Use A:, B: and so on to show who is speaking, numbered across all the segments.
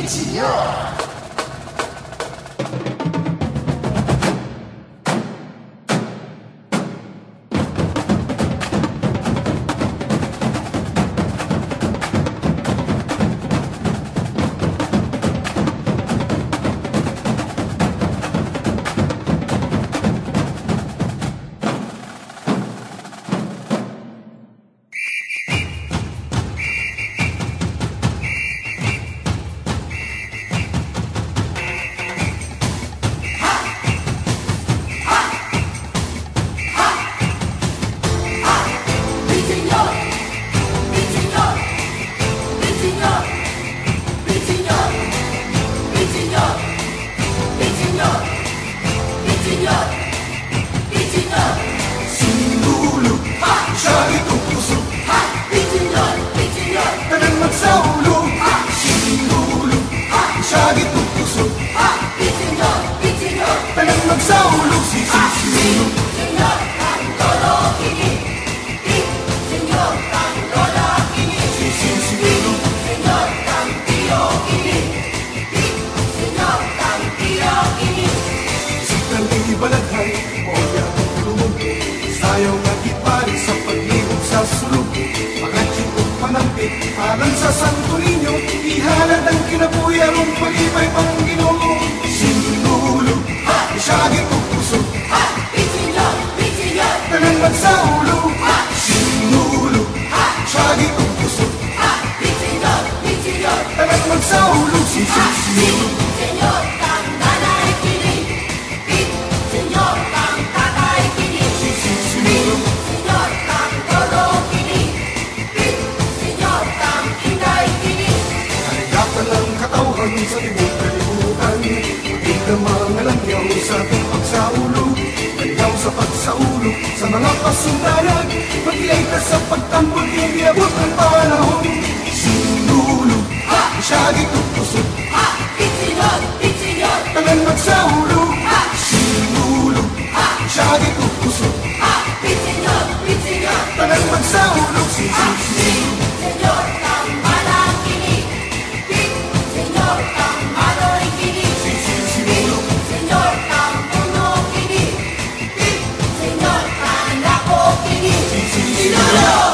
A: 빛이여.
B: Alang sa Santo Niño, ihalad ang kinabuhi arong pag-ibay pang Ginoo. Sinulog, isyagi ko puso, Pitinyo, tanan magsaulo. Sinulog, isyagi ko puso, Pitinyo, tanan magsaulo. Sinulog, Senyor, kang nanay kini, Senyor, kang tatay kini, Senyor, kang todo kini, Senyor, kang inday kini. Kaligapan ang katawhan sa tibok kalibutan, maging na mga langyaw sa ating pagsaulo. Langyaw sa pagsaulo sa mga pasundayan, mag-ilay ka sa pagtambol, iabot ng panahon. Sinulog, isyagi ko puso, Pitinyo, tanan magsaulo. Sinulog, isyagi ko puso, Pitinyo, tanan magsaulo. Senyor, kang malang kini, Senyor, kang maloy kini, Senyor, kang puno kini, Senyor, kang dako kini. Sinulog!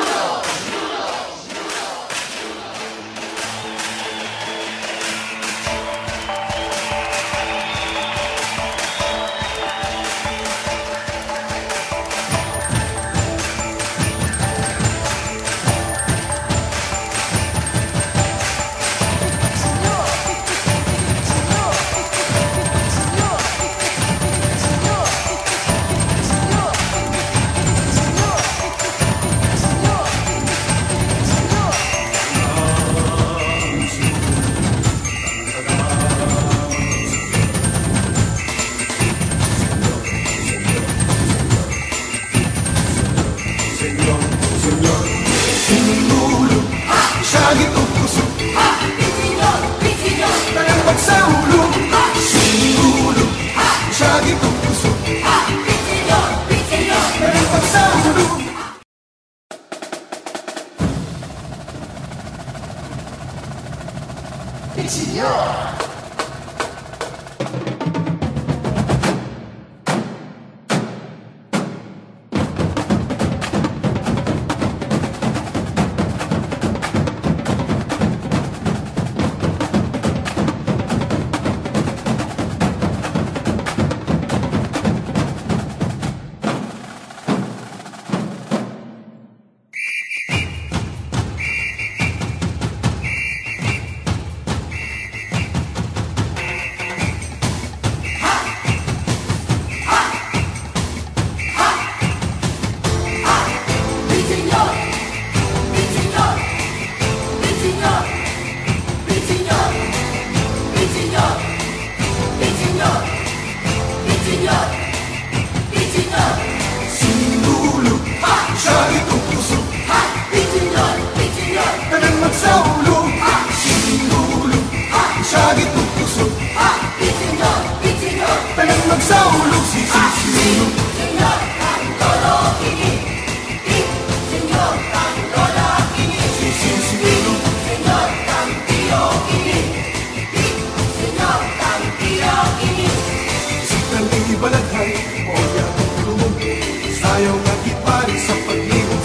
B: Sinulog, isyagi ko puso, Pitinyo, tanan magsaulo. Sinulog, isyagi ko puso, Pitinyo, tanan magsaulo.
A: 빛이여.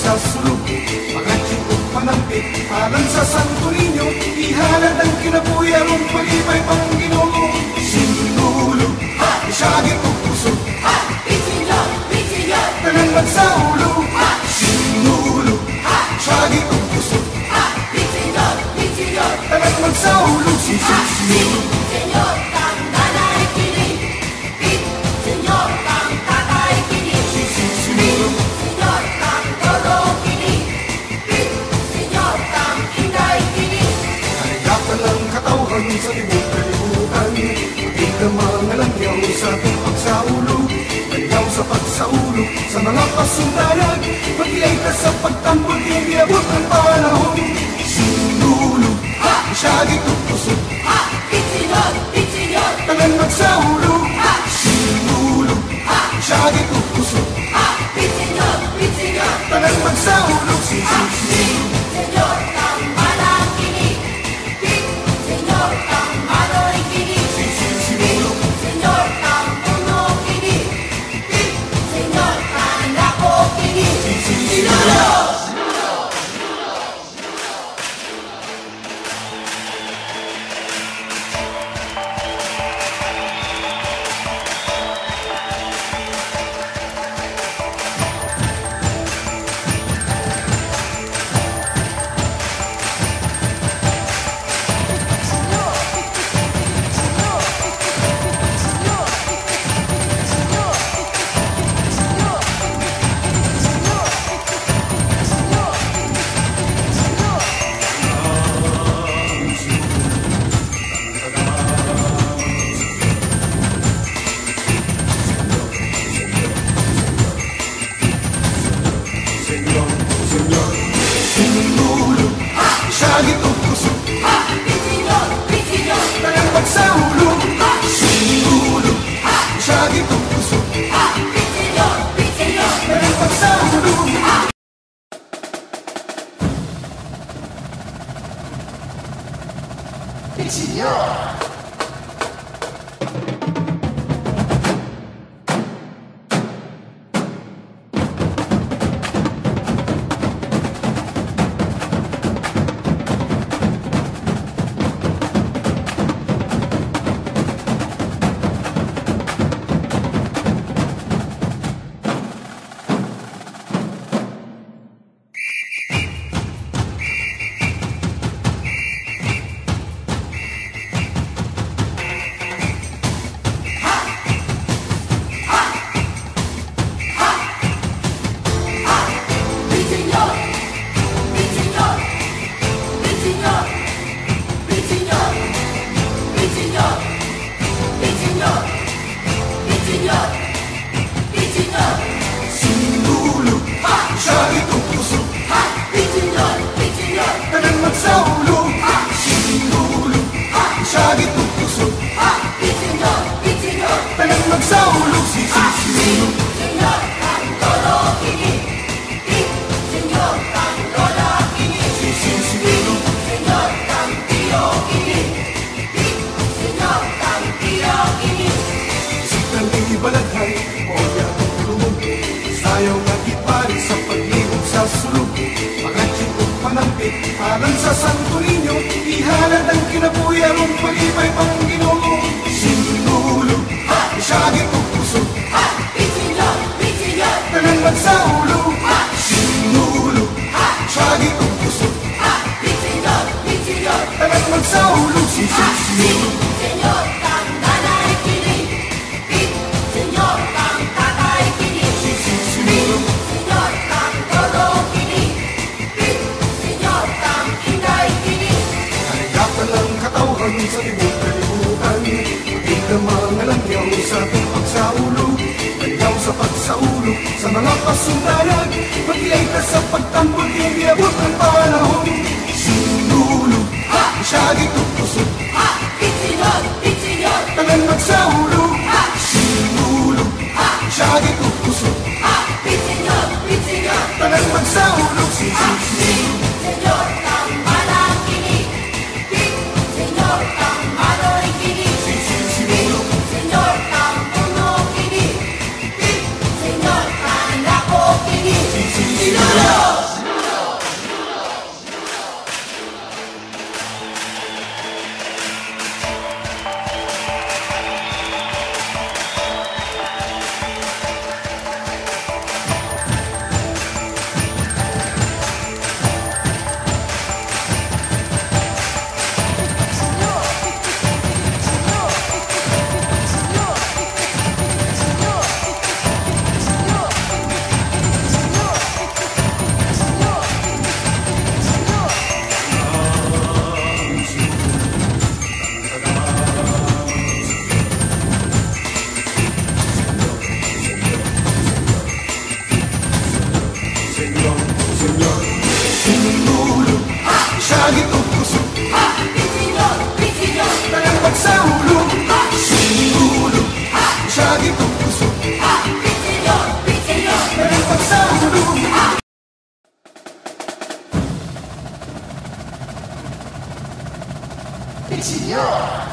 B: sa sulok, mga tiyok manampit, alang sa Santo Niño, ihalad ang kinapuyarong palipay pang Ginoo. Sinulo, isyagit o puso, tanan magsaulo. Sinulo, isyagit o puso, tanan magsaulo. Sinulo,
C: Señor, kang nanay kini, Señor, kang tatay kini, Señor, kang lolo kini, Señor, kang inday kini.
B: Naligapan ang katawhan sa libong kalibutan, pati ka mga langyaw sa ating pagsaulo. Langyaw sa pagsaulo, sa mga pasundayan, mag-iay ka sa pagtambol, hindi abot ang panahon. Sinulo, isyagit o puso,
C: Señor,
B: tanan magsaulo. Sinulo, isyagit o puso,
C: Señor,
B: tanan magsaulo.
C: Señor, kang manang kini, Señor, kang manoy kini, Señor, kang puno kini, Señor, kang dako kini.
B: Sinulo, isyagit o puso, tanan magsaulo. Sinulo, isyagit o puso, tanan magsaulo.
A: Señor.
B: Sinulo, isyagit o puso, tanan magsaulo. Sinulo, isyagit o puso, tanan magsaulo. Sinulo,
C: Señor, kang lolo kini, Señor, kang lola kini, Señor, kang tiyo kini, Señor, kang tiyo kini.
B: Sikang ibalaghay, o yatong tulog, sayaw nga gitari sa paglibog sa sulog. Mga tiyok manampit, alang sa Santo Niño, ihalad ang kinapuyarong palipay pang Ginoo. Sinulo, isyagit o puso,
C: Señor,
B: tanan magsaulo. Sinulo, isyagit o puso,
C: Señor,
B: tanan magsaulo. Sinulo,
C: Señor, kang nanay kini, Señor, kang tatay kini, Señor, kang lolo kini, Señor, kang inday kini.
B: naligapan ang katawhan sa libong kalibutan, pati ka mga langyaw sa ating pagsaulo. Langyaw sa pagsaulo, sa mga pasundayan, mag-iay ka sa pagtambol, hindi abot ang panahon. Sinulo, isyagit o puso,
C: Señor,
B: tanan magsaulo. Sinulo, isyagit o puso,
C: Señor,
B: tanan magsaulo.
C: Señor, kang manang kini, Señor, kang manoy kini, Señor, kang puno kini, Señor, kang dako kini.
B: Sinulog sa gitong puso,
C: Pitinyor, pitinyor,
B: kayang pagsaulog. Sinulog sa gitong puso,
C: pitinyor, pitinyor.
B: kayang pagsaulog.
A: Pitinyor.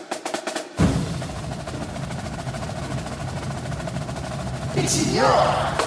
A: Pitinyor.